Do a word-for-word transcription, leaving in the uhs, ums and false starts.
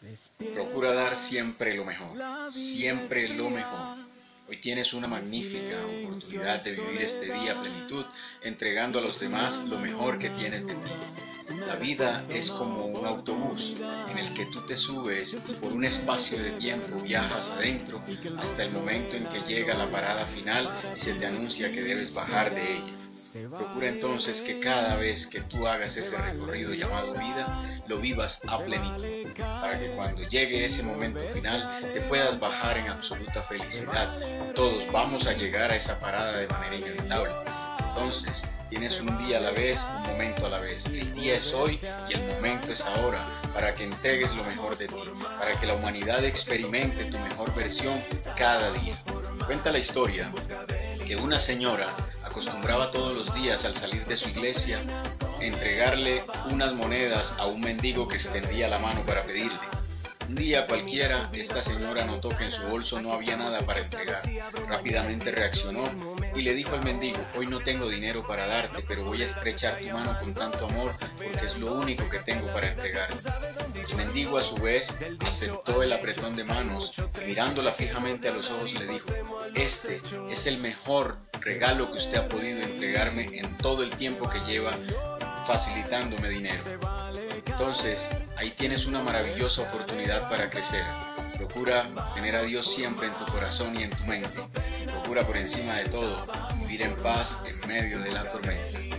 Procura dar siempre lo mejor, siempre lo mejor. Hoy tienes una magnífica oportunidad de vivir este día a plenitud, entregando a los demás lo mejor que tienes de ti. La vida es como un autobús en el que tú te subes y por un espacio de tiempo viajas adentro hasta el momento en que llega la parada final y se te anuncia que debes bajar de ella. Procura entonces que cada vez que tú hagas ese recorrido llamado vida, lo vivas a plenitud, para que cuando llegue ese momento final te puedas bajar en absoluta felicidad. Todos vamos a llegar a esa parada de manera inevitable. Entonces, tienes un día a la vez, un momento a la vez. El día es hoy y el momento es ahora, para que entregues lo mejor de ti, para que la humanidad experimente tu mejor versión cada día. Cuenta la historia que una señora acostumbraba todos los días al salir de su iglesia entregarle unas monedas a un mendigo que extendía la mano para pedirle. Un día cualquiera, esta señora notó que en su bolso no había nada para entregar. Rápidamente reaccionó y le dijo al mendigo: hoy no tengo dinero para darte, pero voy a estrechar tu mano con tanto amor porque es lo único que tengo para entregarte. El mendigo a su vez aceptó el apretón de manos y mirándola fijamente a los ojos le dijo: este es el mejor regalo que usted ha podido entregarme en todo el tiempo que lleva facilitándome dinero. Entonces, ahí tienes una maravillosa oportunidad para crecer. Procura tener a Dios siempre en tu corazón y en tu mente. Procura por encima de todo vivir en paz en medio de la tormenta.